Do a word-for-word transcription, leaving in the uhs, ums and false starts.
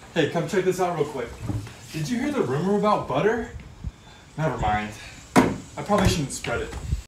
Hey, come check this out real quick. Did you hear the rumor about butter? Never mind. I probably shouldn't spread it.